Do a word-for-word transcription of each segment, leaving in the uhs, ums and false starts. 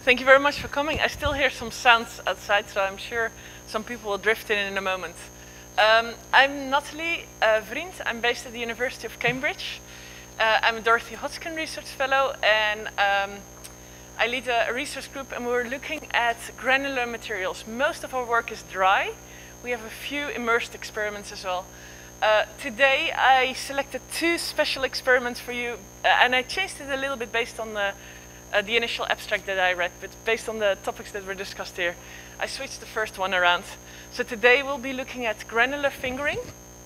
Thank you very much for coming. I still hear some sounds outside, so I'm sure some people will drift in in a moment. Um, I'm Nathalie uh, Vriend. I'm based at the University of Cambridge. Uh, I'm a Dorothy Hodgkin Research Fellow, and um, I lead a, a research group, and we're looking at granular materials. Most of our work is dry. We have a few immersed experiments as well. Uh, today, I selected two special experiments for you, uh, and I changed it a little bit based on the Uh, the initial abstract that I read, but based on the topics that were discussed here, I switched the first one around. So today we'll be looking at granular fingering.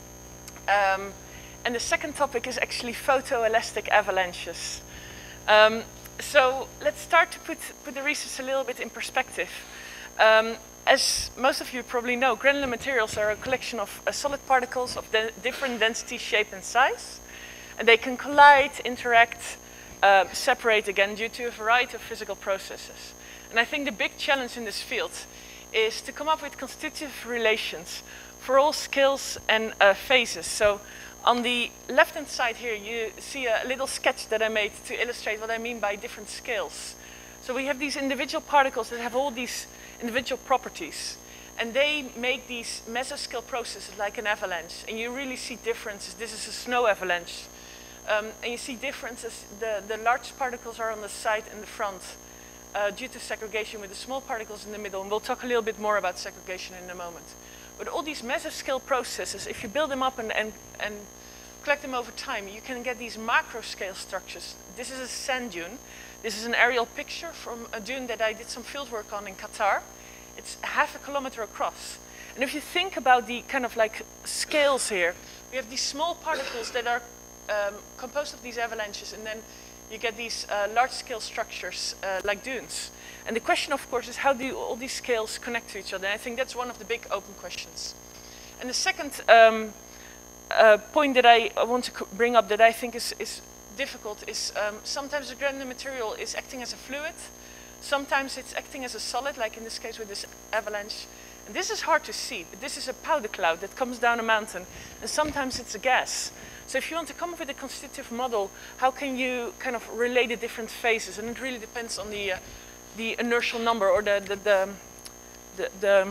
Um, and the second topic is actually photoelastic avalanches. Um, so let's start to put, put the research a little bit in perspective. Um, as most of you probably know, granular materials are a collection of uh, solid particles of de different density, shape, and size. And they can collide, interact, Uh, separate again due to a variety of physical processes. And I think the big challenge in this field is to come up with constitutive relations for all scales and uh, phases. So on the left-hand side here, you see a little sketch that I made to illustrate what I mean by different scales. So we have these individual particles that have all these individual properties. And they make these mesoscale processes like an avalanche. And you really see differences. This is a snow avalanche. Um, and you see differences. The, the large particles are on the side and the front uh, due to segregation, with the small particles in the middle. And we'll talk a little bit more about segregation in a moment. But all these mesoscale processes, if you build them up and, and, and collect them over time, you can get these macro scale structures. This is a sand dune. This is an aerial picture from a dune that I did some field work on in Qatar. It's half a kilometer across. And if you think about the kind of like scales here, we have these small particles that are Um, composed of these avalanches, and then you get these uh, large-scale structures uh, like dunes. And the question, of course, is how do all these scales connect to each other? And I think that's one of the big open questions. And the second um, uh, point that I want to bring up that I think is, is difficult is um, sometimes the granular material is acting as a fluid, sometimes it's acting as a solid, like in this case with this avalanche. And this is hard to see, but this is a powder cloud that comes down a mountain, and sometimes it's a gas. So if you want to come up with a constitutive model, how can you kind of relate the different phases? And it really depends on the, uh, the inertial number or the, the, the, the, the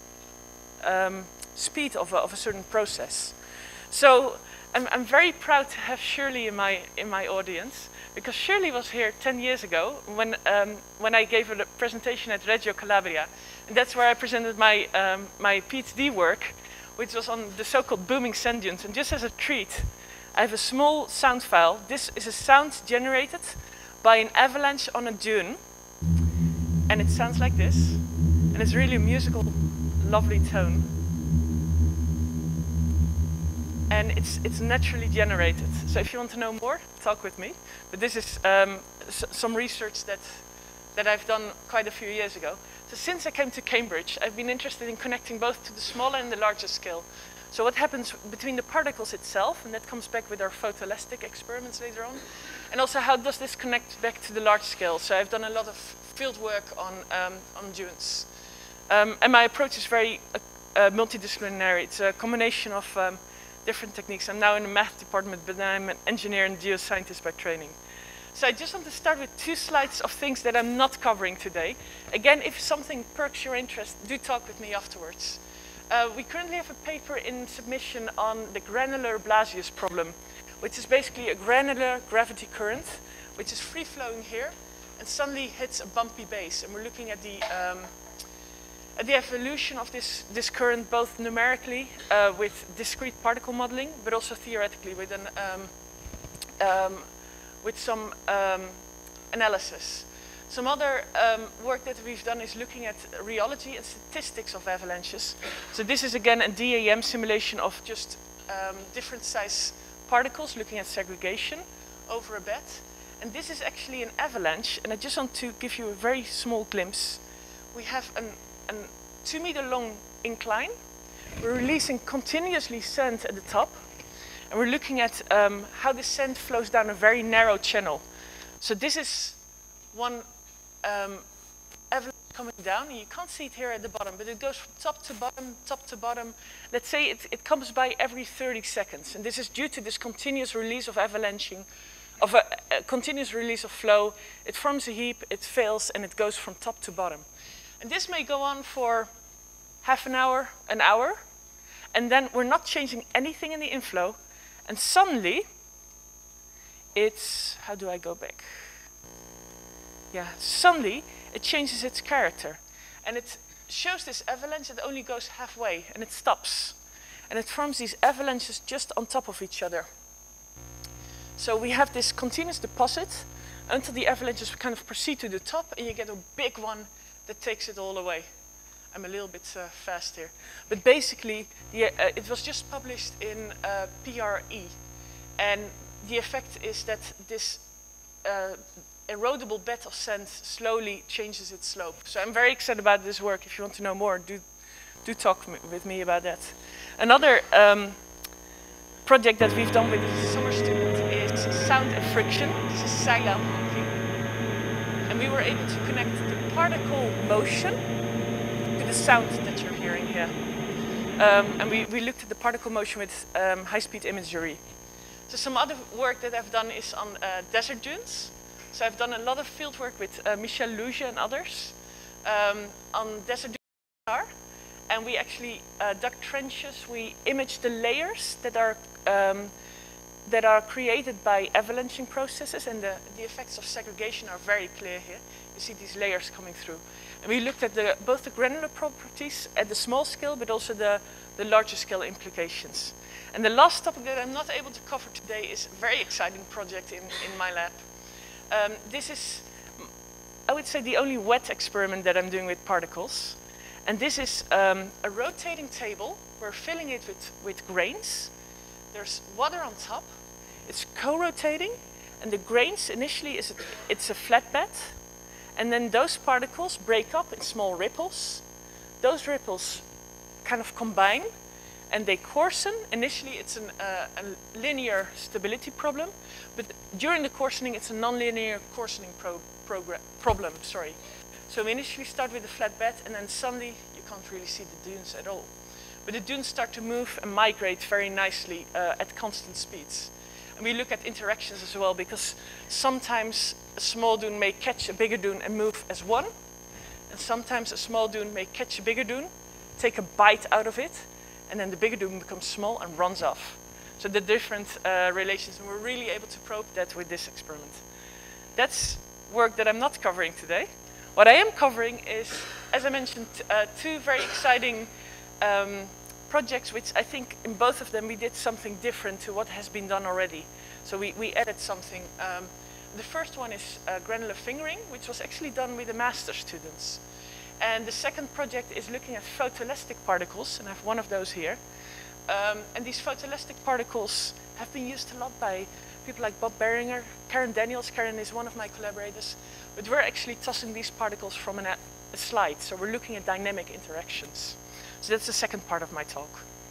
um, speed of a, of a certain process. So I'm, I'm very proud to have Shirley in my, in my audience, because Shirley was here ten years ago when, um, when I gave a presentation at Reggio Calabria. And that's where I presented my, um, my PhD work, which was on the so-called booming sand dunes. And just as a treat, I have a small sound file. This is a sound generated by an avalanche on a dune. And it sounds like this. And it's really a musical, lovely tone. And it's, it's naturally generated. So if you want to know more, talk with me. But this is um, s some research that, that I've done quite a few years ago. So since I came to Cambridge, I've been interested in connecting both to the smaller and the larger scale. So what happens between the particles itself, and that comes back with our photoelastic experiments later on, and also how does this connect back to the large scale? So I've done a lot of field work on, um, on dunes. Um, and my approach is very uh, uh, multidisciplinary. It's a combination of um, different techniques. I'm now in the math department, but I'm an engineer and geoscientist by training. So I just want to start with two slides of things that I'm not covering today. Again, if something perks your interest, do talk with me afterwards. Uh, we currently have a paper in submission on the granular Blasius problem, which is basically a granular gravity current, which is free-flowing here, and suddenly hits a bumpy base. And we're looking at the, um, at the evolution of this, this current, both numerically uh, with discrete particle modeling, but also theoretically with, an, um, um, with some um, analysis. Some other um, work that we've done is looking at rheology and statistics of avalanches. So this is again a D A M simulation of just um, different size particles, looking at segregation over a bed. And this is actually an avalanche, and I just want to give you a very small glimpse. We have an, an two meter long incline. We're releasing continuously sand at the top, and we're looking at um, how the sand flows down a very narrow channel. So this is one Um, avalanche coming down, and you can't see it here at the bottom, but it goes from top to bottom, top to bottom. Let's say it, it comes by every thirty seconds, and this is due to this continuous release of avalanching of a, a continuous release of flow. It forms a heap, it fails, and it goes from top to bottom. And this may go on for half an hour, an hour, and then we're not changing anything in the inflow, and suddenly it's, how do I go back? Yeah, suddenly it changes its character, and it shows this avalanche that only goes halfway, and it stops. And it forms these avalanches just on top of each other. So we have this continuous deposit until the avalanches kind of proceed to the top, and you get a big one that takes it all away. I'm a little bit uh, fast here. But basically, the, uh, it was just published in uh, P R E. And the effect is that this uh, erodible bed of sand slowly changes its slope. So I'm very excited about this work. If you want to know more, do, do talk with me about that. Another um, project that we've done with the summer student is sound and friction. This is Zeilen honking. And we were able to connect the particle motion to the sound that you're hearing here. Um, and we, we looked at the particle motion with um, high-speed imagery. So some other work that I've done is on uh, desert dunes. So I've done a lot of field work with uh, Michel Luge and others um, on desert dunes. And we actually uh, dug trenches. We imaged the layers that are um, that are created by avalanching processes, and the, the effects of segregation are very clear here. You see these layers coming through. And we looked at the, both the granular properties at the small scale, but also the, the larger scale implications. And the last topic that I'm not able to cover today is a very exciting project in, in my lab. Um, this is, I would say, the only wet experiment that I'm doing with particles. And this is um, a rotating table. We're filling it with, with grains. There's water on top. It's co-rotating. And the grains, initially, is a, it's a flat bed. And then those particles break up in small ripples. Those ripples kind of combine, and they coarsen. Initially, it's an, uh, a linear stability problem. But during the coarsening, it's a nonlinear coarsening pro problem. Sorry. So we initially start with a flat bed, and then suddenly you can't really see the dunes at all. But the dunes start to move and migrate very nicely uh, at constant speeds. And we look at interactions as well, because sometimes a small dune may catch a bigger dune and move as one. And sometimes a small dune may catch a bigger dune, take a bite out of it, and then the bigger dune becomes small and runs off. So the different uh, relations, and we're really able to probe that with this experiment. That's work that I'm not covering today. What I am covering is, as I mentioned, uh, two very exciting um, projects, which I think in both of them we did something different to what has been done already. So we, we added something. Um, the first one is uh, granular fingering, which was actually done with the master students. And the second project is looking at photoelastic particles, and I have one of those here. Um, and these photoelastic particles have been used a lot by people like Bob Beringer, Karen Daniels. Karen is one of my collaborators. But we're actually tossing these particles from an, a slide. So we're looking at dynamic interactions. So that's the second part of my talk.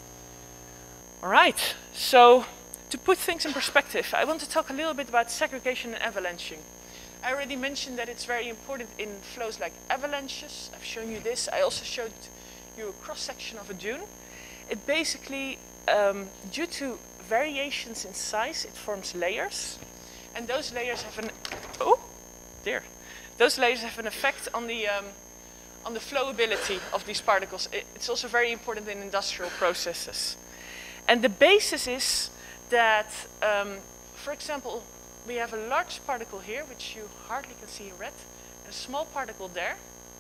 All right. So to put things in perspective, I want to talk a little bit about segregation and avalanching. I already mentioned that it's very important in flows like avalanches. I've shown you this. I also showed you a cross-section of a dune. It basically, um, due to variations in size, it forms layers. And those layers have an, oh, dear. Those layers have an effect on the, um, on the flowability of these particles. It, it's also very important in industrial processes. And the basis is that, um, for example, we have a large particle here, which you hardly can see in red, and a small particle there.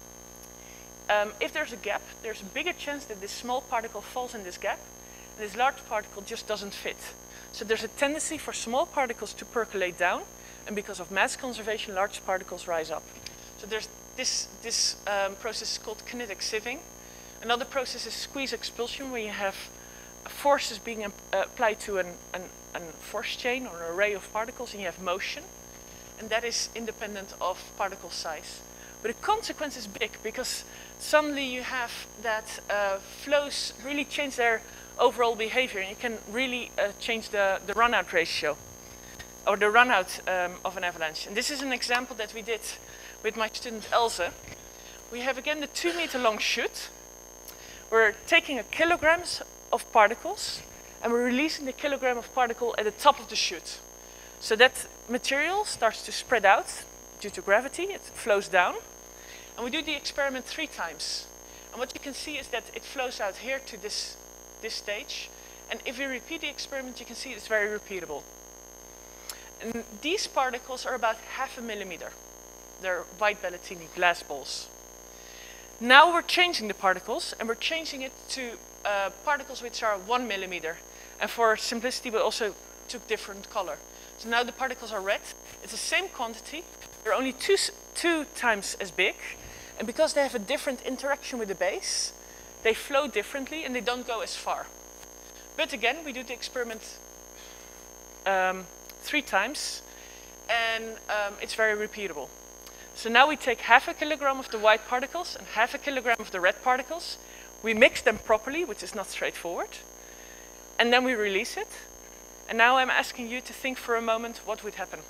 Um, if there's a gap, there's a bigger chance that this small particle falls in this gap, and this large particle just doesn't fit. So there's a tendency for small particles to percolate down, and because of mass conservation, large particles rise up. So there's this, this um, process is called kinetic sieving. Another process is squeeze expulsion, where you have forces being uh, applied to an, an, an force chain or an array of particles, and you have motion. And that is independent of particle size. But the consequence is big, because suddenly you have that uh, flows really change their overall behavior, and you can really uh, change the, the run-out ratio, or the run-out um, of an avalanche. And this is an example that we did with my student Elze. We have again the two meter long chute. We're taking a kilograms of particles, and we're releasing the kilogram of particle at the top of the chute. So that material starts to spread out due to gravity, it flows down. And we do the experiment three times. And what you can see is that it flows out here to this, this stage. And if we repeat the experiment, you can see it's very repeatable. And these particles are about half a millimeter. They're white Bellatini glass balls. Now we're changing the particles, and we're changing it to uh, particles which are one millimeter. And for simplicity, we also took different color. So now the particles are red. It's the same quantity. They're only two, two times as big. And because they have a different interaction with the base, they flow differently and they don't go as far. But again, we do the experiment um, three times, and um, it's very repeatable. So now we take half a kilogram of the white particles and half a kilogram of the red particles. We mix them properly, which is not straightforward. And then we release it. And now I'm asking you to think for a moment what would happen.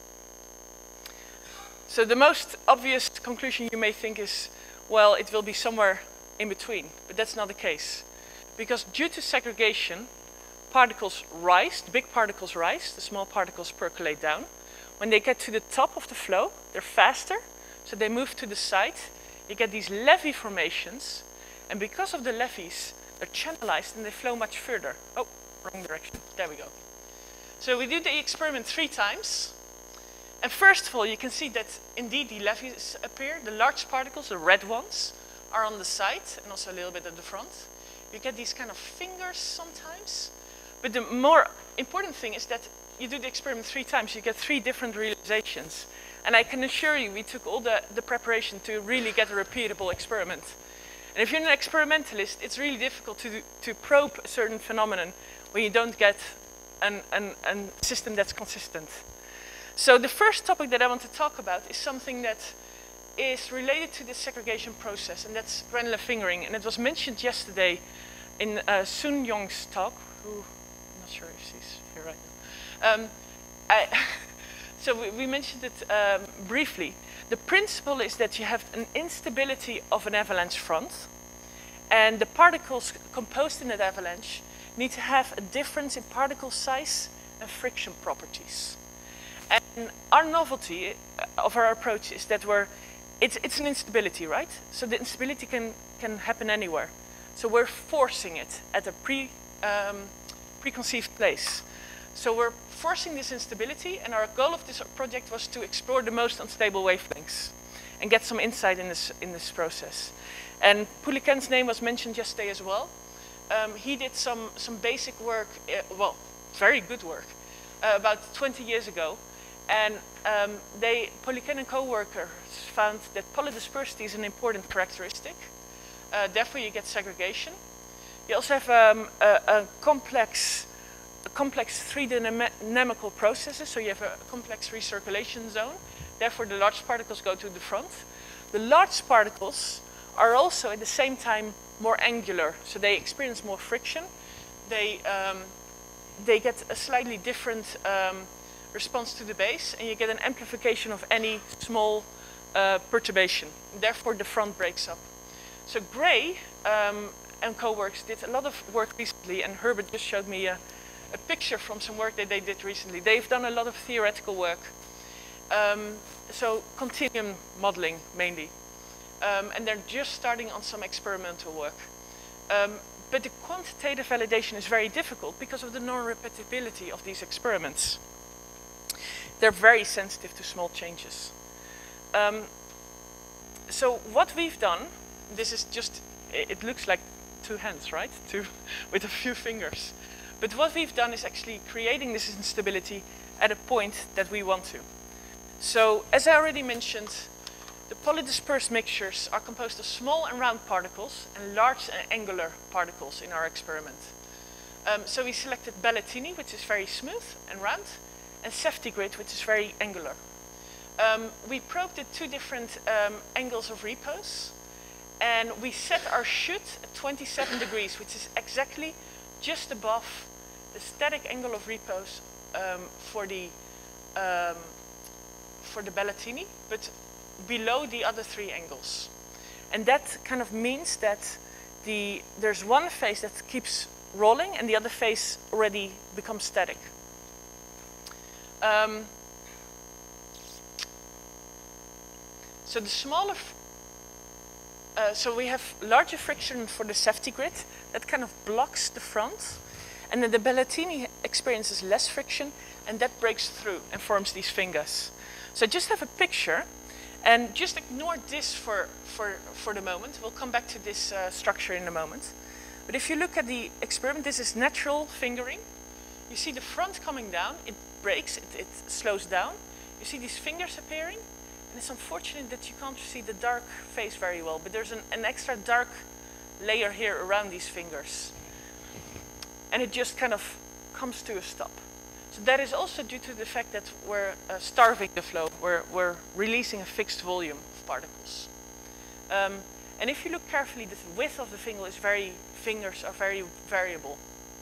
So the most obvious conclusion you may think is, well, it will be somewhere in between. But that's not the case. Because due to segregation, particles rise, the big particles rise, the small particles percolate down. When they get to the top of the flow, they're faster, so they move to the side. You get these levee formations, and because of the levees, they're channelized and they flow much further. Oh, wrong direction. There we go. So we do the experiment three times. And first of all, you can see that indeed the levees appear. The large particles, the red ones, are on the side and also a little bit at the front. You get these kind of fingers sometimes. But the more important thing is that you do the experiment three times, you get three different realizations. And I can assure you, we took all the, the preparation to really get a repeatable experiment. And if you're an experimentalist, it's really difficult to, to probe a certain phenomenon when you don't get an, an, an system that's consistent. So the first topic that I want to talk about is something that is related to the segregation process, and that's granular fingering. And it was mentioned yesterday in uh, Sun Yong's talk, who I'm not sure if she's here right now. Um, I so we, we mentioned it um, briefly. The principle is that you have an instability of an avalanche front, and the particles composed in that avalanche need to have a difference in particle size and friction properties. And our novelty of our approach is that we're, it's, it's an instability, right? So the instability can, can happen anywhere. So we're forcing it at a pre, um, preconceived place. So we're forcing this instability, and our goal of this project was to explore the most unstable wavelengths and get some insight in this, in this process. And Pouliken's name was mentioned yesterday as well. Um, he did some, some basic work, uh, well, very good work, uh, about twenty years ago. And um, they, Pouliken and co-workers found that polydispersity is an important characteristic. Uh, therefore, you get segregation. You also have um, a, a complex, a complex three dynamical processes. So you have a complex recirculation zone. Therefore, the large particles go to the front. The large particles are also at the same time more angular. So they experience more friction. They, um, they get a slightly different um, response to the base, and you get an amplification of any small uh, perturbation. Therefore, the front breaks up. So Gray um, and co-workers did a lot of work recently, and Herbert just showed me a, a picture from some work that they did recently. They've done a lot of theoretical work. Um, so continuum modeling mainly. Um, and they're just starting on some experimental work. Um, but the quantitative validation is very difficult because of the non-repetibility of these experiments. They're very sensitive to small changes. Um, so what we've done, this is just, it looks like two hands, right? Two, with a few fingers. But what we've done is actually creating this instability at a point that we want to. So, as I already mentioned, the polydispersed mixtures are composed of small and round particles and large and angular particles in our experiment. Um, so we selected Bellatini, which is very smooth and round, and Ceftigrid, which is very angular. Um, we probed at two different um, angles of repose, and we set our chute at twenty-seven degrees, which is exactly just above the static angle of repose um, for the um, for the Bellatini, but below the other three angles. And that kind of means that the there's one phase that keeps rolling, and the other phase already becomes static. Um, so the smaller, uh, so we have larger friction for the safety grid that kind of blocks the front, and then the Bellatini experiences less friction, and that breaks through and forms these fingers. So just have a picture, and just ignore this for, for, for the moment. We'll come back to this uh, structure in a moment. But if you look at the experiment, this is natural fingering. You see the front coming down, it breaks, it, it slows down. You see these fingers appearing, and it's unfortunate that you can't see the dark face very well, but there's an, an extra dark layer here around these fingers. And it just kind of comes to a stop. So that is also due to the fact that we're uh, starving the flow, we're, we're releasing a fixed volume of particles. Um, and if you look carefully, the width of the finger is very, fingers are very variable.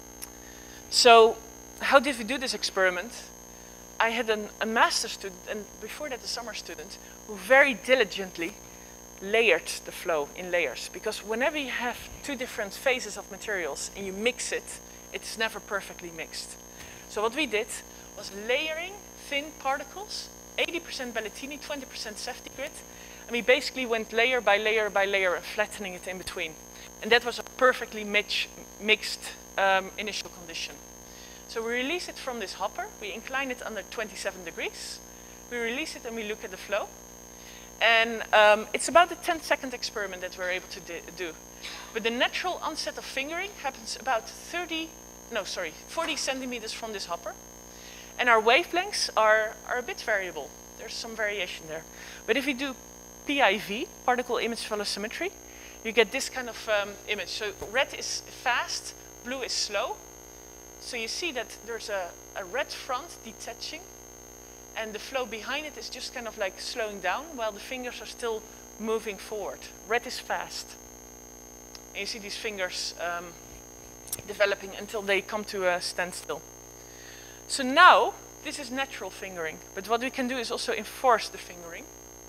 So how did we do this experiment? I had an, a master student, and before that a summer student, who very diligently layered the flow in layers. Because whenever you have two different phases of materials and you mix it, it's never perfectly mixed. So what we did was layering thin particles, eighty percent Bellatini, twenty percent safety grid, and we basically went layer by layer by layer and flattening it in between. And that was a perfectly mix, mixed um, initial condition. So we release it from this hopper, we incline it under twenty-seven degrees, we release it and we look at the flow. And um, it's about a ten second experiment that we're able to do. But the natural onset of fingering happens about thirty, no, sorry, forty centimeters from this hopper. And our wavelengths are, are a bit variable. There's some variation there. But if we do P I V, particle image velocimetry, you get this kind of um, image. So red is fast, blue is slow. So you see that there's a, a red front detaching, and the flow behind it is just kind of like slowing down while the fingers are still moving forward. Red is fast. And you see these fingers um, developing until they come to a standstill. So now, this is natural fingering, but what we can do is also enforce the fingering.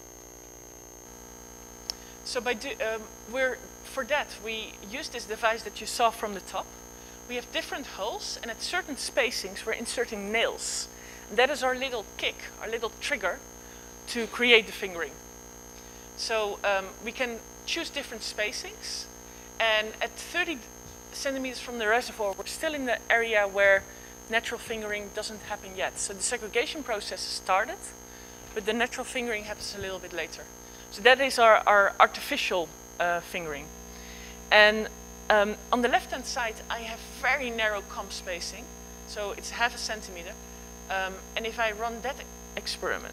So by do, um, we're, for that, we use this device that you saw from the top. We have different holes, and at certain spacings, we're inserting nails. And that is our little kick, our little trigger to create the fingering. So um, we can choose different spacings, and at thirty centimeters from the reservoir, we're still in the area where natural fingering doesn't happen yet. So the segregation process has started, but the natural fingering happens a little bit later. So that is our, our artificial uh, fingering. And um, on the left-hand side, I have very narrow comb spacing, so it's half a centimeter. Um, and if I run that experiment,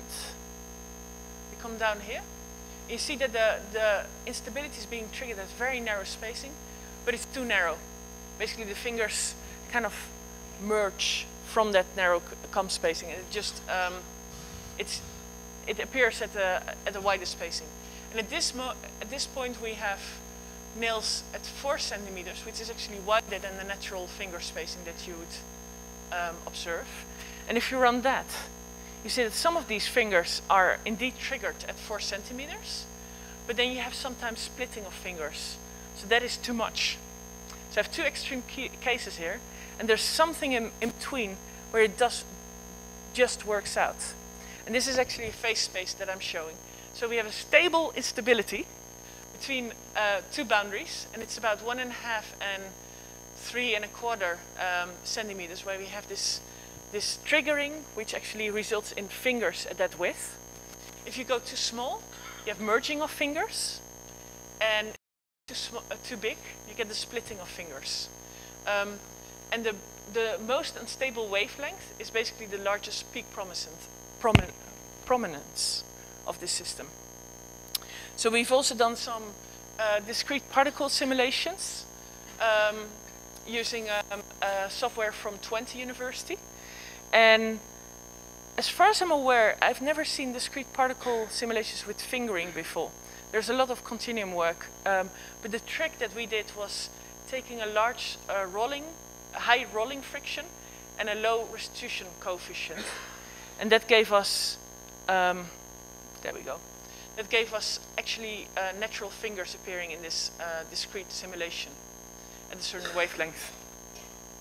we come down here, you see that the, the instability is being triggered at very narrow spacing, but it's too narrow. Basically, the fingers kind of merge from that narrow comb spacing, and it just um, it's it appears at the at the widest spacing. And at this mo at this point, we have nails at four centimeters, which is actually wider than the natural finger spacing that you would um, observe. And if you run that, you see that some of these fingers are indeed triggered at four centimeters, but then you have sometimes splitting of fingers. So that is too much. So I have two extreme cases here, and there's something in, in between where it does just works out. And this is actually a phase space that I'm showing. So we have a stable instability between uh, two boundaries, and it's about one and a half and three and a quarter um, centimeters, where we have this, this triggering, which actually results in fingers at that width. If you go too small, you have merging of fingers, and too, sm uh, too big, you get the splitting of fingers. Um, and the, the most unstable wavelength is basically the largest peak promin prominence of this system. So we've also done some uh, discrete particle simulations um, using um, uh, software from Twente University. And as far as I'm aware, I've never seen discrete particle simulations with fingering before. There's a lot of continuum work, um, but the trick that we did was taking a large uh, rolling, a high rolling friction and a low restitution coefficient. And that gave us, um, there we go, that gave us actually uh, natural fingers appearing in this uh, discrete simulation at a certain wavelength.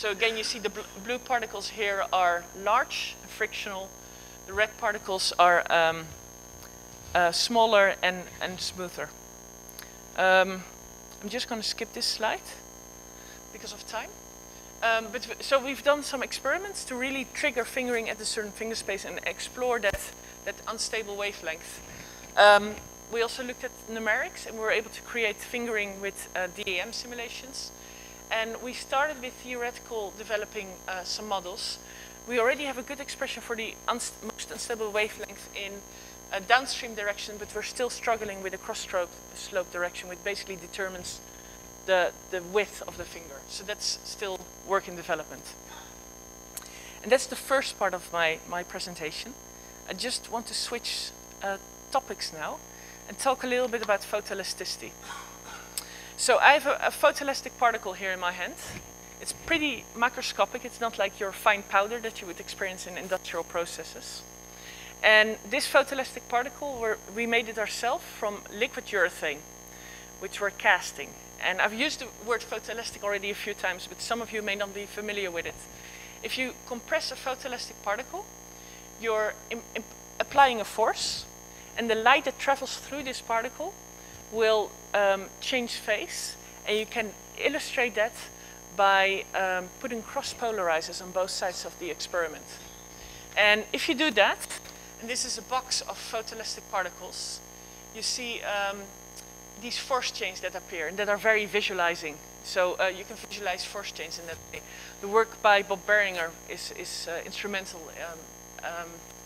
So again, you see the bl blue particles here are large, frictional. The red particles are um, uh, smaller and, and smoother. Um, I'm just going to skip this slide because of time. Um, but so we've done some experiments to really trigger fingering at a certain finger space and explore that, that unstable wavelength. Um, we also looked at numerics, and we were able to create fingering with uh, D A M simulations. And we started with theoretical developing uh, some models. We already have a good expression for the unst most unstable wavelength in a downstream direction, but we're still struggling with a cross-stroke slope direction, which basically determines the, the width of the finger. So that's still work in development. And that's the first part of my, my presentation. I just want to switch uh, topics now and talk a little bit about photoelasticity. So I have a, a photoelastic particle here in my hand. It's pretty macroscopic. It's not like your fine powder that you would experience in industrial processes. And this photoelastic particle, we're, we made it ourselves from liquid urethane, which we're casting. And I've used the word photoelastic already a few times, but some of you may not be familiar with it. If you compress a photoelastic particle, you're im im applying a force, and the light that travels through this particle will um, change phase, and you can illustrate that by um, putting cross polarizers on both sides of the experiment. And if you do that, and this is a box of photoelastic particles, you see um, these force chains that appear and that are very visualizing. So uh, you can visualize force chains in that way. The work by Bob Beringer is, is uh, instrumental, um, um,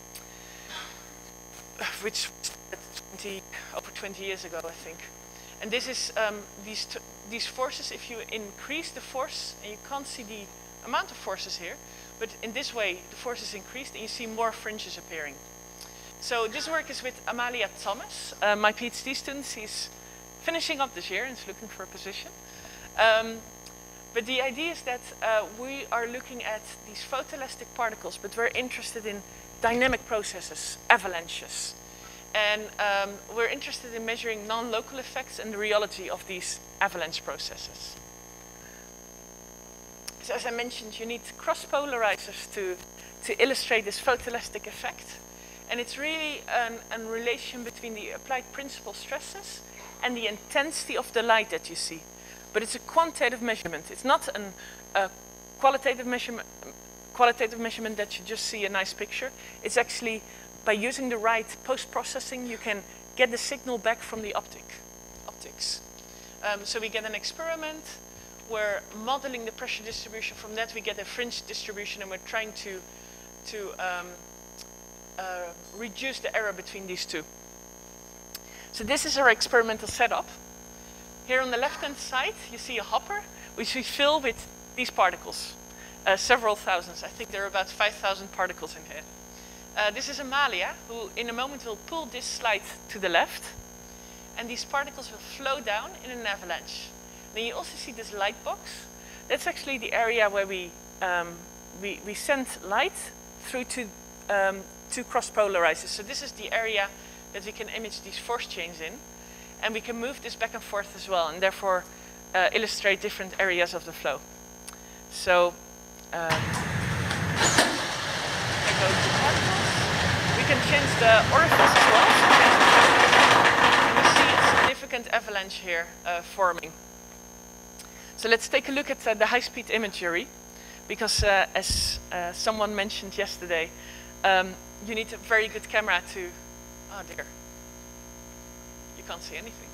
which twenty, over twenty years ago, I think. And this is um, these, t these forces, if you increase the force, and you can't see the amount of forces here, but in this way the force is increased and you see more fringes appearing. So this work is with Amalia Thomas, uh, my PhD student. He's finishing up this year and is looking for a position. Um, but the idea is that uh, we are looking at these photoelastic particles, but we're interested in dynamic processes, avalanches. And um, we're interested in measuring non-local effects and the rheology of these avalanche processes. So as I mentioned, you need cross-polarizers to, to illustrate this photoelastic effect. And it's really an, a relation between the applied principal stresses and the intensity of the light that you see. But it's a quantitative measurement. It's not an, a qualitative measurement, qualitative measurement that you just see a nice picture. It's actually, by using the right post-processing, you can get the signal back from the optic, optics. Um, so we get an experiment. We're modeling the pressure distribution. From that, we get a fringe distribution, and we're trying to, to um, uh, reduce the error between these two. So this is our experimental setup. Here on the left-hand side, you see a hopper, which we fill with these particles, uh, several thousands. I think there are about five thousand particles in here. Uh, this is Amalia, who in a moment will pull this slide to the left, and these particles will flow down in an avalanche. Then you also see this light box. That's actually the area where we, um, we, we send light through to um, two cross-polarizers. So this is the area that we can image these force chains in. And we can move this back and forth as well, and therefore uh, illustrate different areas of the flow. So, um, I go to particles. We can change the orifice as well. So we see a significant avalanche here uh, forming. So let's take a look at uh, the high-speed imagery, because uh, as uh, someone mentioned yesterday, um, you need a very good camera to, oh dear. Can't see anything.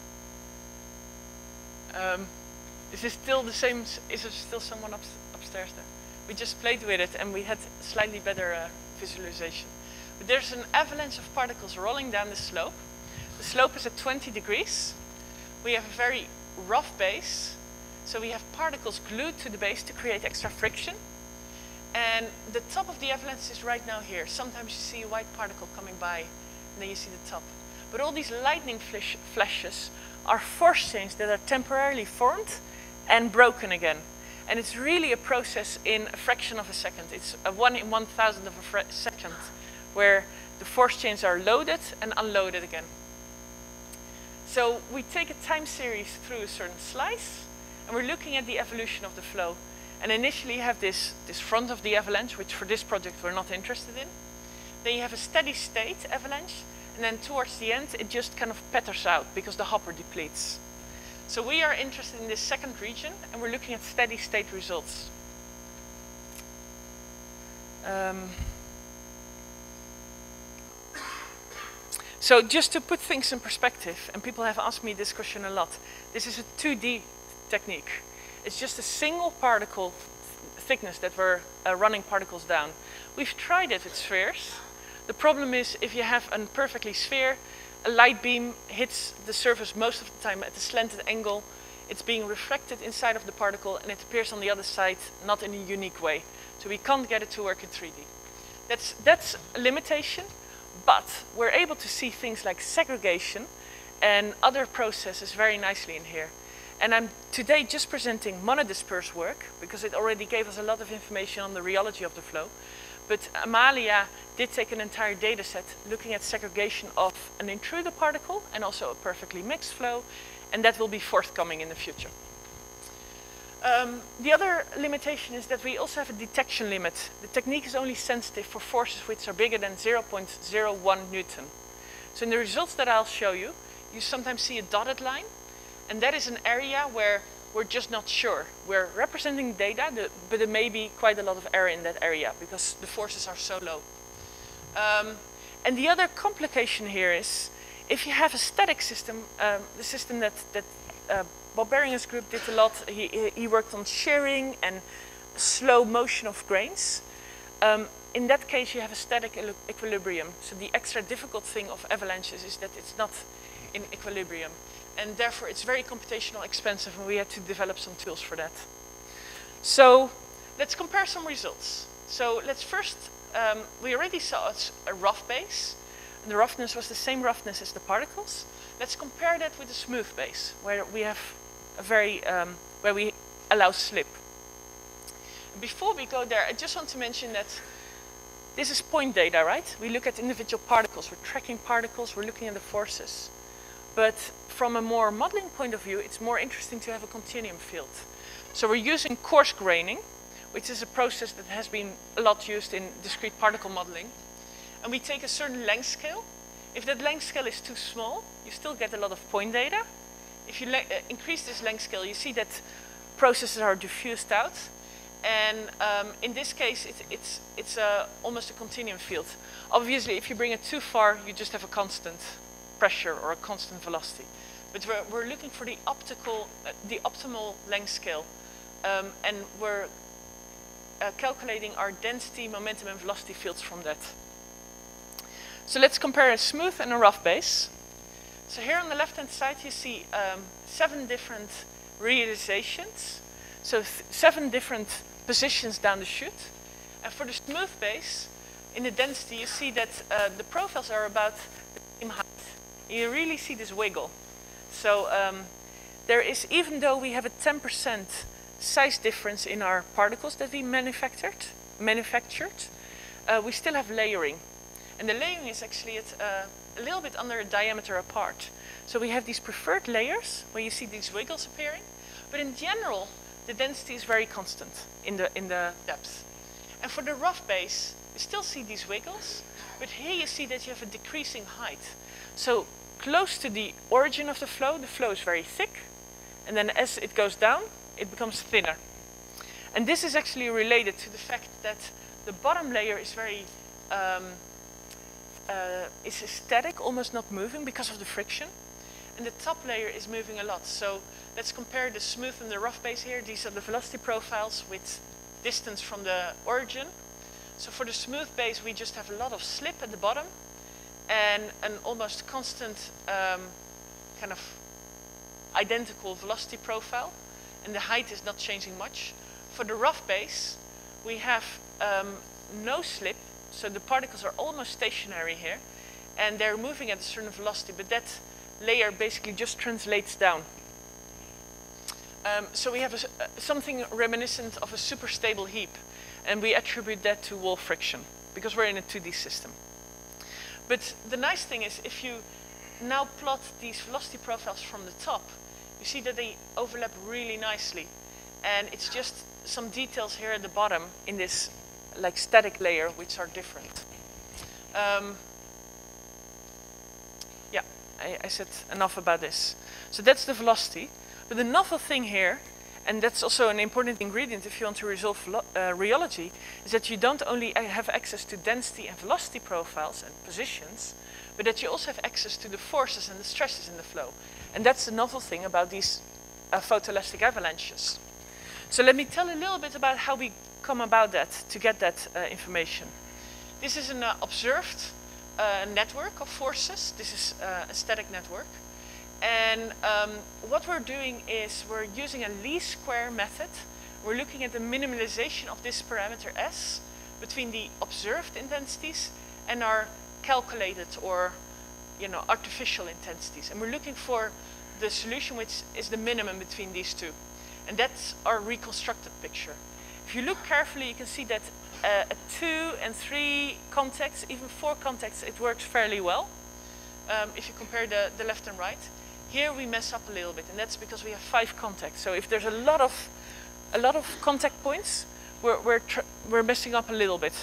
Um, is this still the same? Is there still someone up, upstairs there? We just played with it and we had slightly better uh, visualization. But there's an avalanche of particles rolling down the slope. The slope is at twenty degrees. We have a very rough base, so we have particles glued to the base to create extra friction. And the top of the avalanche is right now here. Sometimes you see a white particle coming by, and then you see the top. But all these lightning flash flashes are force chains that are temporarily formed and broken again. And it's really a process in a fraction of a second. It's a one in one thousandth of a second where the force chains are loaded and unloaded again. So we take a time series through a certain slice, and we're looking at the evolution of the flow. And initially you have this, this front of the avalanche, which for this project we're not interested in. Then you have a steady state avalanche, and then towards the end it just kind of petters out because the hopper depletes. So we are interested in this second region, and we're looking at steady state results. Um, so just to put things in perspective, and people have asked me this question a lot, this is a two D technique. It's just a single particle thickness that we're uh, running particles down. We've tried it with spheres. The problem is if you have a perfectly sphere, a light beam hits the surface most of the time at a slanted angle. It's being reflected inside of the particle and it appears on the other side not in a unique way. So we can't get it to work in three D. That's, that's a limitation, but we're able to see things like segregation and other processes very nicely in here. And I'm today just presenting monodisperse work because it already gave us a lot of information on the rheology of the flow. But Amalia did take an entire data set looking at segregation of an intruder particle and also a perfectly mixed flow, and that will be forthcoming in the future. Um, the other limitation is that we also have a detection limit. The technique is only sensitive for forces which are bigger than zero point zero one Newton. So in the results that I'll show you, you sometimes see a dotted line, and that is an area where we're just not sure. We're representing data, but there may be quite a lot of error in that area because the forces are so low. Um, and the other complication here is, if you have a static system, um, the system that, that uh, Bob Beringer's group did a lot, he, he worked on shearing and slow motion of grains. Um, in that case, you have a static equilibrium. So the extra difficult thing of avalanches is that it's not in equilibrium. And therefore it's very computational expensive, and we had to develop some tools for that. So let's compare some results. So let's first, um, we already saw it's a rough base, and the roughness was the same roughness as the particles. Let's compare that with a smooth base, where we have a very, um, where we allow slip. Before we go there, I just want to mention that this is point data, right? We look at individual particles, we're tracking particles, we're looking at the forces. But from a more modeling point of view, it's more interesting to have a continuum field. So we're using coarse graining, which is a process that has been a lot used in discrete particle modeling. And we take a certain length scale. If that length scale is too small, you still get a lot of point data. If you uh, increase this length scale, you see that processes are diffused out. And um, in this case, it, it's, it's uh, almost a continuum field. Obviously, if you bring it too far, you just have a constant pressure or a constant velocity. But we're, we're looking for the optical, uh, the optimal length scale, um, and we're uh, calculating our density, momentum, and velocity fields from that. So let's compare a smooth and a rough base. So here on the left-hand side, you see um, seven different realizations. So seven different positions down the chute. And for the smooth base, in the density, you see that uh, the profiles are about the same height. You really see this wiggle. So um, there is, even though we have a ten percent size difference in our particles that we manufactured, manufactured, uh, we still have layering. And the layering is actually at, uh, a little bit under a diameter apart. So we have these preferred layers where you see these wiggles appearing. But in general, the density is very constant in the, in the depth. And for the rough base, you still see these wiggles, but here you see that you have a decreasing height. So close to the origin of the flow, the flow is very thick, and then as it goes down, it becomes thinner. And this is actually related to the fact that the bottom layer is very um, uh, is static, almost not moving because of the friction, and the top layer is moving a lot. So let's compare the smooth and the rough base here. These are the velocity profiles with distance from the origin. So for the smooth base, we just have a lot of slip at the bottom and an almost constant um, kind of identical velocity profile, and the height is not changing much. For the rough base, we have um, no slip, so the particles are almost stationary here, and they're moving at a certain velocity, but that layer basically just translates down. Um, so we have a, uh, something reminiscent of a super stable heap, and we attribute that to wall friction, because we're in a two D system. But the nice thing is, if you now plot these velocity profiles from the top, you see that they overlap really nicely. And it's just some details here at the bottom in this like static layer, which are different. Um, yeah, I, I said enough about this. So that's the velocity. But the novel thing here, and that's also an important ingredient if you want to resolve uh, rheology, is that you don't only have access to density and velocity profiles and positions, but that you also have access to the forces and the stresses in the flow. And that's the novel thing about these uh, photoelastic avalanches. So let me tell a little bit about how we come about that, to get that uh, information. This is an uh, observed uh, network of forces. This is uh, a static network. And um, what we're doing is we're using a least square method. We're looking at the minimalization of this parameter S between the observed intensities and our calculated or you know, artificial intensities. And we're looking for the solution which is the minimum between these two. And that's our reconstructed picture. If you look carefully, you can see that uh, at two and three contacts, even four contacts, it works fairly well. Um, if you compare the, the left and right. Here we mess up a little bit, and that's because we have five contacts. So if there's a lot of, a lot of contact points, we're, we're, tr we're messing up a little bit.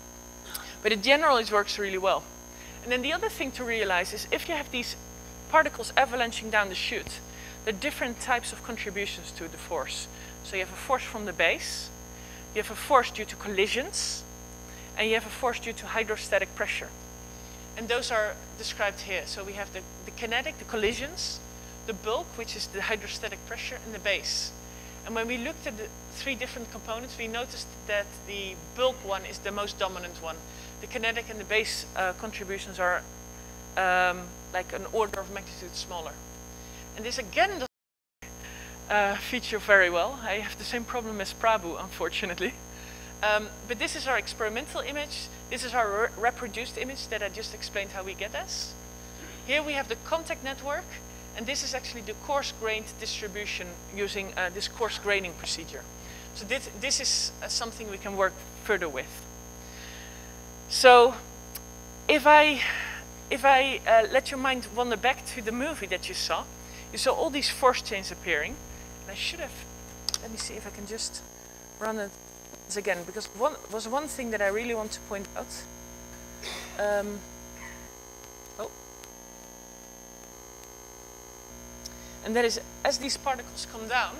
But in general, it works really well. And then the other thing to realize is if you have these particles avalanching down the chute, there are different types of contributions to the force. So you have a force from the base, you have a force due to collisions, and you have a force due to hydrostatic pressure. And those are described here. So we have the, the kinetic, the collisions, the bulk, which is the hydrostatic pressure, and the base. And when we looked at the three different components, we noticed that the bulk one is the most dominant one. The kinetic and the base uh, contributions are um, like an order of magnitude smaller. And this again doesn't uh, feature very well. I have the same problem as Prabhu, unfortunately. Um, but this is our experimental image. This is our re reproduced image that I just explained how we get this. Here we have the contact network, and this is actually the coarse-grained distribution using uh, this coarse graining procedure. So this, this is uh, something we can work further with. So if I, if I uh, let your mind wander back to the movie that you saw, you saw all these force chains appearing. And I should have, let me see if I can just run it again, because one was one thing that I really want to point out. Um, oh. And that is, as these particles come down,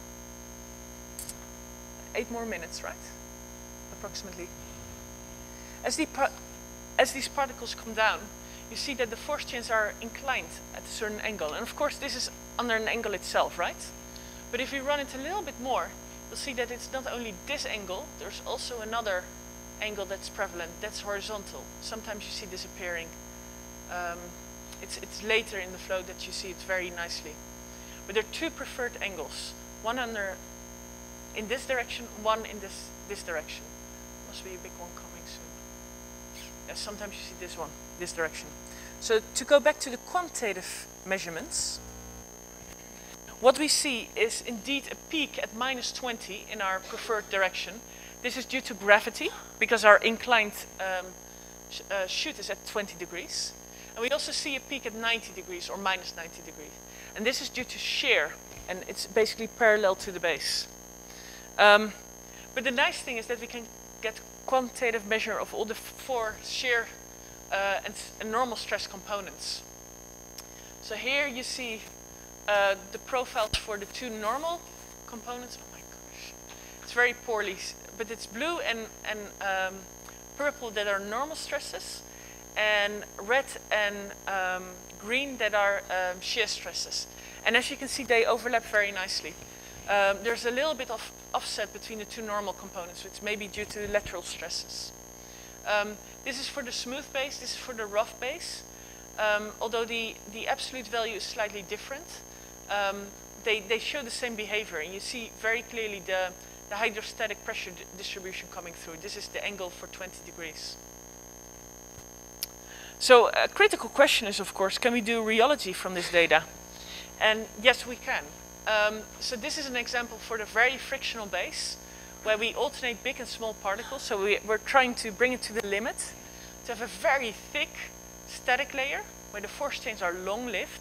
eight more minutes, right? Approximately. As, the as these particles come down, you see that the force chains are inclined at a certain angle. And of course, this is under an angle itself, right? But if we run it a little bit more, you'll see that it's not only this angle, there's also another angle that's prevalent, that's horizontal. Sometimes you see this appearing. Um, it's, it's later in the flow that you see it very nicely. But there are two preferred angles. One under in this direction, one in this, this direction. Must be a big one coming soon. Yeah, sometimes you see this one, this direction. So to go back to the quantitative measurements, what we see is indeed a peak at minus twenty in our preferred direction. This is due to gravity, because our inclined um, sh uh, chute is at twenty degrees. And we also see a peak at ninety degrees or minus ninety degrees. And this is due to shear, and it's basically parallel to the base. Um, but the nice thing is that we can get quantitative measure of all the four shear uh, and, and normal stress components. So here you see uh, the profiles for the two normal components. Oh my gosh, it's very poorly, but it's blue and, and um, purple that are normal stresses, and red and um, green that are um, shear stresses. And as you can see, they overlap very nicely. Um, there's a little bit of offset between the two normal components, which may be due to lateral stresses. Um, this is for the smooth base, this is for the rough base. Um, although the, the absolute value is slightly different, um, they, they show the same behavior, and you see very clearly the, the hydrostatic pressure distribution coming through. This is the angle for twenty degrees. So a critical question is, of course, can we do rheology from this data? And yes, we can. Um, so this is an example for the very frictional base, where we alternate big and small particles. So we, we're trying to bring it to the limit, to have a very thick static layer, where the force chains are long-lived,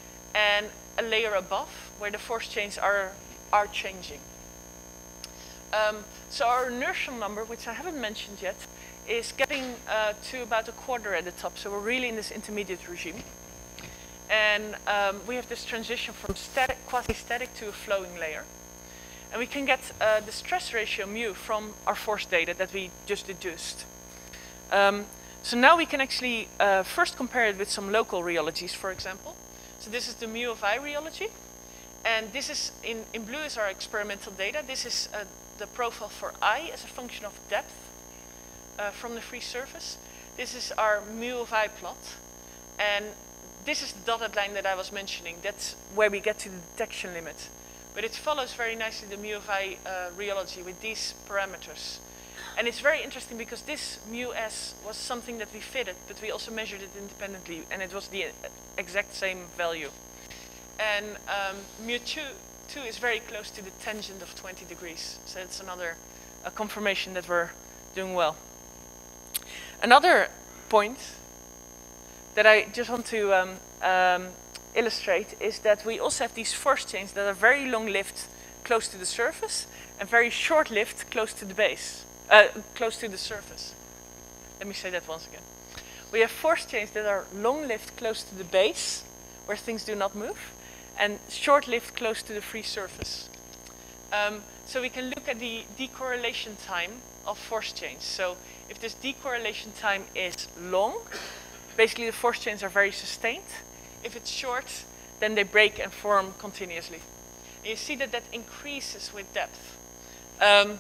and a layer above, where the force chains are, are changing. Um, so our inertial number, which I haven't mentioned yet, is getting uh, to about a quarter at the top. So we're really in this intermediate regime. And um, we have this transition from static, quasi-static to a flowing layer. And we can get uh, the stress ratio mu from our force data that we just deduced. Um, so now we can actually uh, first compare it with some local rheologies, for example. So this is the mu of I rheology. And this is, in, in blue is our experimental data. This is uh, the profile for I as a function of depth uh, from the free surface. This is our mu of I plot. And this is the dotted line that I was mentioning. That's where we get to the detection limit. But it follows very nicely the mu of I uh, rheology with these parameters. And it's very interesting because this mu s was something that we fitted, but we also measured it independently, and it was the exact same value. And um, mu two, two is very close to the tangent of twenty degrees. So it's another uh, confirmation that we're doing well. Another point that I just want to um, um, illustrate is that we also have these force chains that are very long-lived close to the surface and very short-lived close to the base, uh, close to the surface. Let me say that once again. We have force chains that are long-lived close to the base, where things do not move, and short-lived close to the free surface. Um, so we can look at the decorrelation time of force chains. So if this decorrelation time is long, basically the force chains are very sustained. If it's short, then they break and form continuously. And you see that that increases with depth. Um,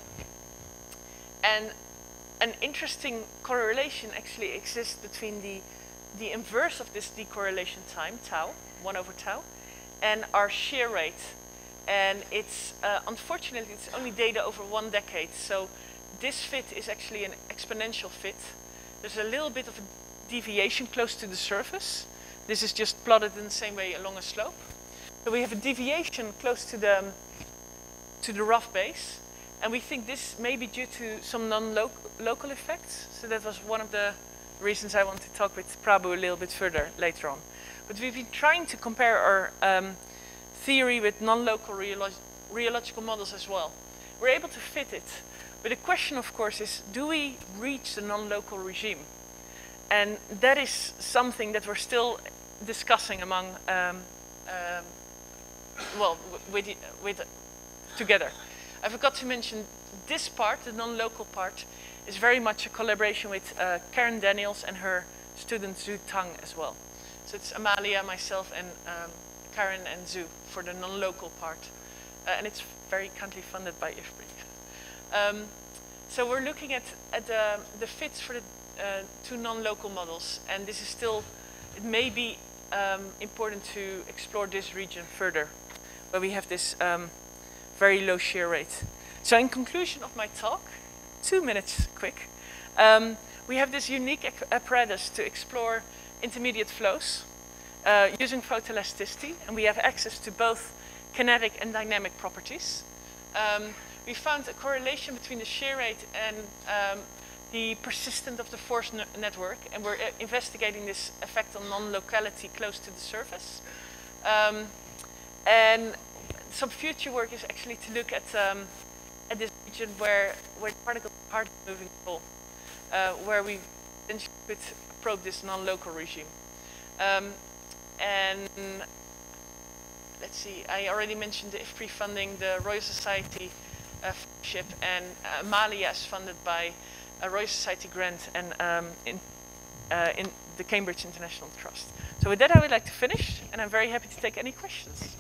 and an interesting correlation actually exists between the, the inverse of this decorrelation time, tau, one over tau, and our shear rate. And it's, uh, unfortunately, it's only data over one decade. So this fit is actually an exponential fit. There's a little bit of a deviation close to the surface. This is just plotted in the same way along a slope. So we have a deviation close to the, to the rough base. And we think this may be due to some non-local effects. So that was one of the reasons I want to talk with Prabhu a little bit further later on. But we've been trying to compare our um, theory with non-local rheolog rheological models as well. We're able to fit it. But the question, of course, is do we reach the non-local regime? And that is something that we're still discussing among, um, um, well, with, with, together. I forgot to mention this part, the non-local part, is very much a collaboration with uh, Karen Daniels and her student Zhu Tang as well. So it's Amalia, myself, and um, Karen and Zhu for the non-local part. Uh, and it's very kindly funded by I F P R I. Um, so we're looking at, at the, the fits for the Uh, two non-local models, and this is still, it may be um, important to explore this region further, where we have this um, very low shear rate. So in conclusion of my talk, two minutes quick, um, we have this unique apparatus to explore intermediate flows uh, using photoelasticity, and we have access to both kinetic and dynamic properties. Um, we found a correlation between the shear rate and um, the persistence of the force ne network, and we're uh, investigating this effect on non-locality close to the surface. Um, and some future work is actually to look at, um, at this region where, where particles are hardly moving at all, uh, where we could probe this non-local regime. Um, and let's see, I already mentioned the I F P R I funding, the Royal Society uh, fellowship, and uh, Amalia is funded by a Royal Society grant and um, in, uh, in the Cambridge International Trust. So with that, I would like to finish, and I'm very happy to take any questions.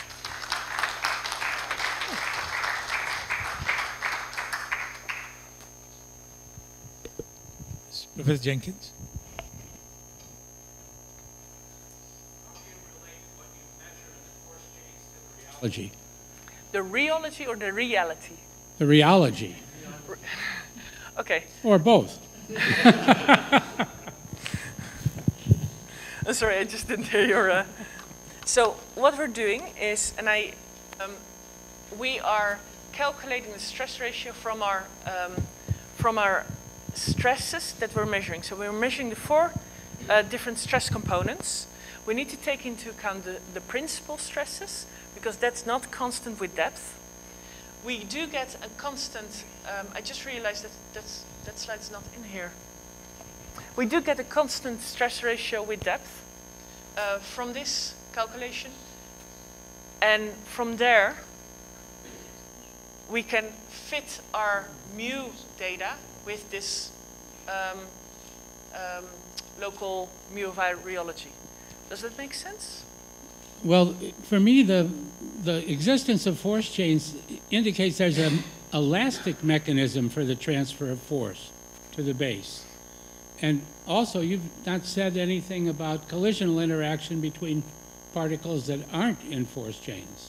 Professor Jenkins. How do you relate what you measure in the force chains to the reality? The rheology or the reality? The rheology. Okay. Or both. I'm sorry, I just didn't hear your... Uh... So what we're doing is, and I, um, we are calculating the stress ratio from our, um, from our stresses that we're measuring. So we're measuring the four uh, different stress components. We need to take into account the, the principal stresses, because that's not constant with depth. we do get a constant, um, I just realized that that's, that slide's not in here. We do get a constant stress ratio with depth uh, from this calculation. And from there, we can fit our mu data with this um, um, local mu of rheology. Does that make sense? Well, for me, the, the existence of force chains indicates there's an elastic mechanism for the transfer of force to the base. And also, you've not said anything about collisional interaction between particles that aren't in force chains.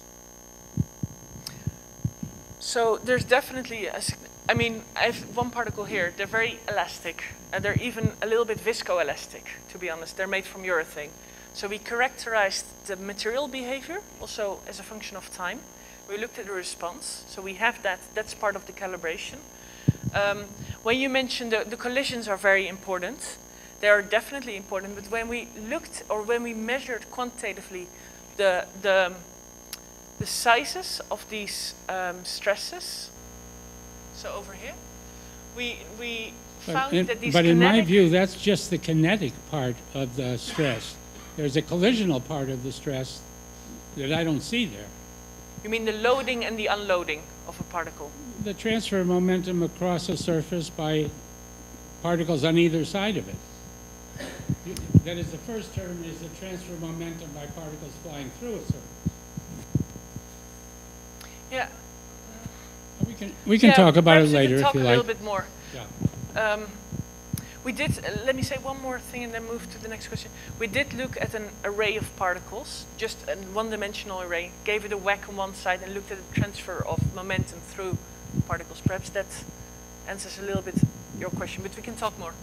So there's definitely, a, I mean, I have one particle here. They're very elastic. And they're even a little bit viscoelastic, to be honest. They're made from urethane. So we characterized the material behavior also as a function of time. We looked at the response. So we have that. That's part of the calibration. Um, when you mentioned the, the collisions are very important, they are definitely important. But when we looked or when we measured quantitatively the, the, the sizes of these um, stresses, so over here, we, we found But in, that these but in my kinetic- view, that's just the kinetic part of the stress. There's a collisional part of the stress that I don't see there. You mean the loading and the unloading of a particle? The transfer of momentum across a surface by particles on either side of it. That is, the first term is the transfer of momentum by particles flying through a surface. Yeah. We can, we can Yeah, talk about it perhaps we later can talk if you a like. little bit more. Yeah. Um, we did, uh, let me say one more thing and then move to the next question. We did look at an array of particles, just a one-dimensional array, gave it a whack on one side and looked at the transfer of momentum through particles. Perhaps that answers a little bit your question, but we can talk more.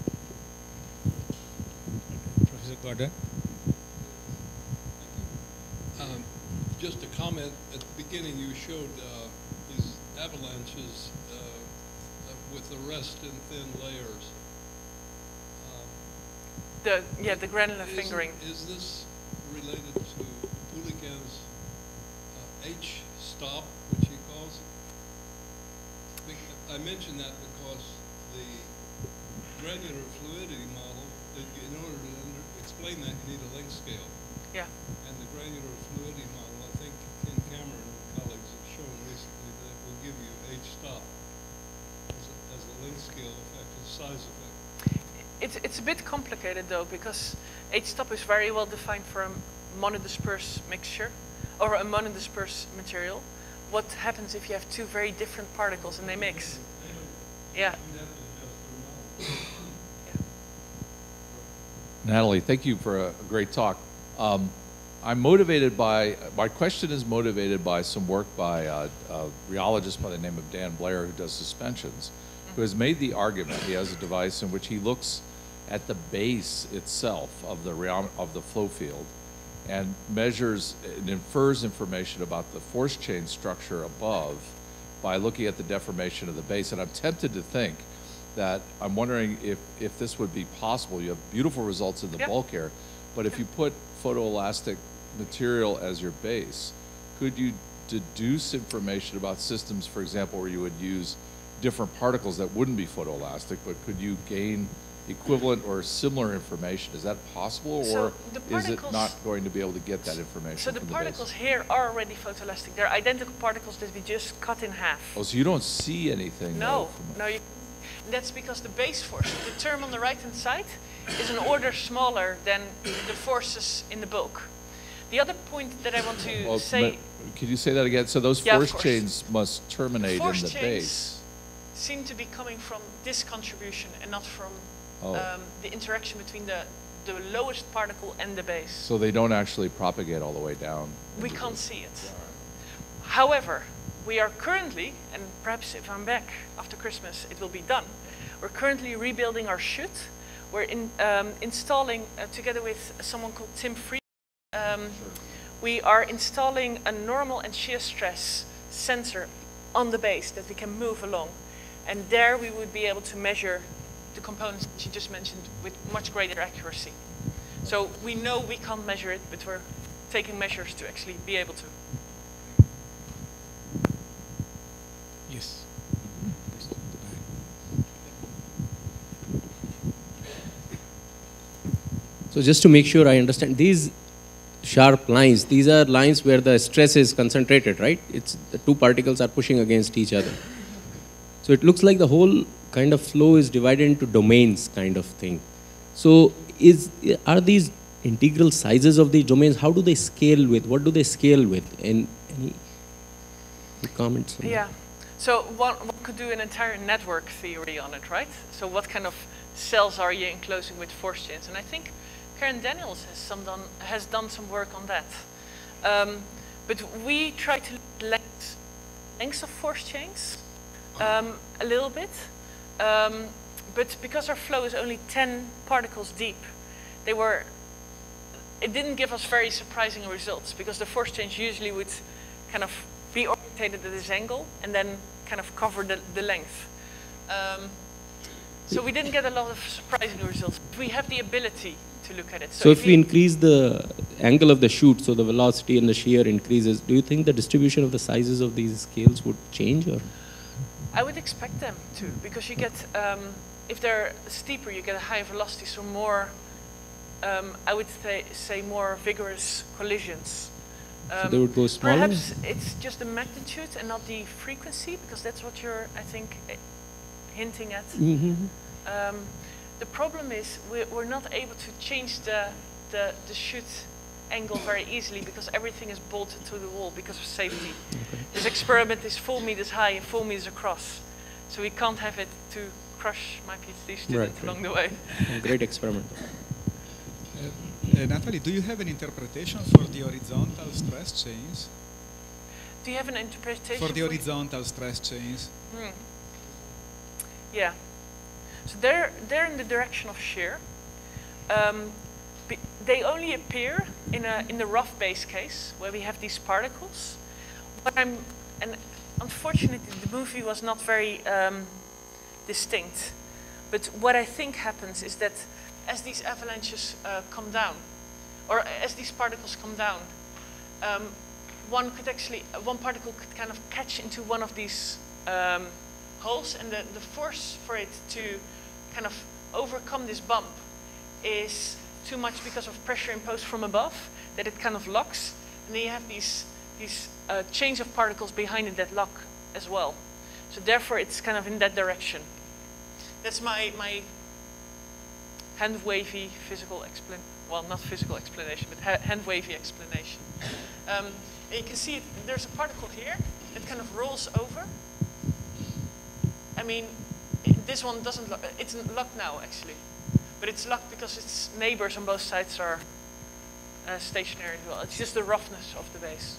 Professor Gordon? Um, just a comment, at the beginning you showed uh, these avalanches uh, uh, with the rest in thin layers. Um, The, yeah, the granular is- fingering. Is this related to Pouliken's uh, H stop, which he calls it? Bec- I mention that because the granular fluidity model, that you- in order to under, explain that, you need a length scale. Yeah. And the granular fluidity model, I think Ken Cameron and colleagues have shown recently that it will give you H stop as a, as a length scale effect, as a size effect. It's, it's a bit complicated though, because H stop is very well defined for a monodisperse mixture or a monodisperse material. What happens if you have two very different particles and they mix? Yeah. Natalie, thank you for a, a great talk. Um, I'm motivated by, my question is motivated by some work by a, a rheologist by the name of Dan Blair who does suspensions, who has made the argument, he has a device in which he looks at the base itself of the, rheom- of the flow field and measures and infers information about the force chain structure above by looking at the deformation of the base. And I'm tempted to think that, I'm wondering if, if this would be possible. You have beautiful results in the Yeah. bulk here, but if you put photoelastic material as your base, could you deduce information about systems, for example, where you would use different particles that wouldn't be photoelastic, but could you gain equivalent or similar information? Is that possible, So or the is it particles- not going to be able to get that information So the from the particles base? here are already photoelastic. They're identical particles that we just cut in half. Oh, so you don't see anything? though, No, from- no, you, that's because the base force, the term on the right-hand side, is an order smaller than the forces in the bulk. The other point that I want to Well, say, ma- could you say that again? So those Yeah, of force course. chains must terminate in force the chains base. seem to be coming from this contribution and not from Oh. um, the interaction between the, the lowest particle and the base. So they don't actually propagate all the way down. We can't see it. However, we are currently, and perhaps if I'm back after Christmas, it will be done. We're currently rebuilding our chute. We're in, um, installing, uh, together with someone called Tim Free, um, we are installing a normal and shear stress sensor on the base that we can move along. And there we would be able to measure the components that you just mentioned with much greater accuracy. So we know we can't measure it, but we're taking measures to actually be able to. So just to make sure I understand, these sharp lines, these are lines where the stress is concentrated, right? It's the two particles are pushing against each other. So it looks like the whole kind of flow is divided into domains kind of thing. So is, are these integral sizes of these domains, how do they scale with? What do they scale with? And any, any comments on Yeah. So one, one could do an entire network theory on it, right? So what kind of cells are you enclosing with force chains? And I think Karen Daniels has, some done, has done some work on that. Um, but we try to look at lengths, lengths of force chains um, a little bit. Um, but because our flow is only ten particles deep, they were, it didn't give us very surprising results because the force chains usually would kind of be orientated at this angle and then kind of cover the, the length. Um, so we didn't get a lot of surprising results. We have the ability to look at it. So, so if, if we increase the angle of the shoot, so the velocity and the shear increases, do you think the distribution of the sizes of these scales would change? Or? I would expect them to, because you get, um, if they're steeper, you get a higher velocity, so more, um, I would say, say more vigorous collisions. Um, so they would go smaller? Perhaps it's just the magnitude and not the frequency, because that's what you're, I think, hinting at. Mm-hmm. um, the problem is we're, we're not able to change the, the, the shoot angle very easily because everything is bolted to the wall because of safety. Okay. This experiment is four meters high and four meters across, so we can't have it to crush my PhD student right, along right. the way. Great experiment. Uh, uh, Natalie, do you have an interpretation for the horizontal stress chains? Do you have an interpretation for the horizontal stress chains? Hmm. Yeah. So they're they're in the direction of shear. Um, they only appear in a in the rough base case where we have these particles. What I'm and unfortunately the movie was not very um, distinct. But what I think happens is that as these avalanches uh, come down, or as these particles come down, um, one could actually one particle could kind of catch into one of these um, holes, and the, the force for it to kind of overcome this bump is too much because of pressure imposed from above, that it kind of locks, and then you have these, these uh, chains of particles behind it that lock as well. So therefore it's kind of in that direction. That's my, my hand-wavy physical explanation, well not physical explanation, but ha hand-wavy explanation. Um, and you can see it, there's a particle here that kind of rolls over. I mean, it, this one doesn't lock, it's locked now actually, but it's locked because its neighbors on both sides are uh, stationary as well. It's just the roughness of the base.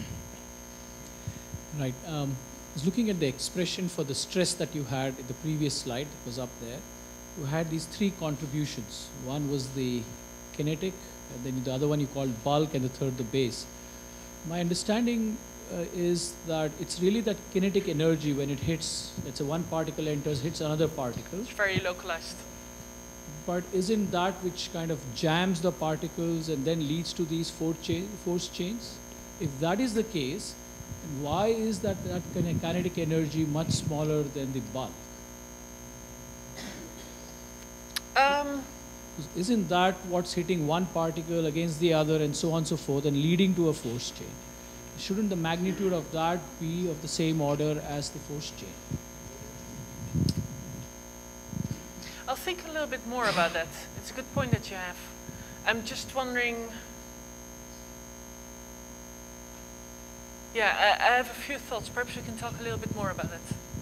Right. Um, I was looking at the expression for the stress that you had in the previous slide, it was up there. You had these three contributions. One was the kinetic, and then the other one you called bulk, and the third the base. My understanding uh, is that it's really that kinetic energy when it hits, let's say one particle enters, hits another particle. It's very localized. But isn't that which kind of jams the particles and then leads to these force, chain, force chains? If that is the case, why is that, that kinetic energy much smaller than the bulk? Um, Isn't that what's hitting one particle against the other and so on and so forth and leading to a force chain? Shouldn't the magnitude of that be of the same order as the force chain? I'll think a little bit more about that. It's a good point that you have. I'm just wondering, yeah, I, I have a few thoughts. Perhaps we can talk a little bit more about it.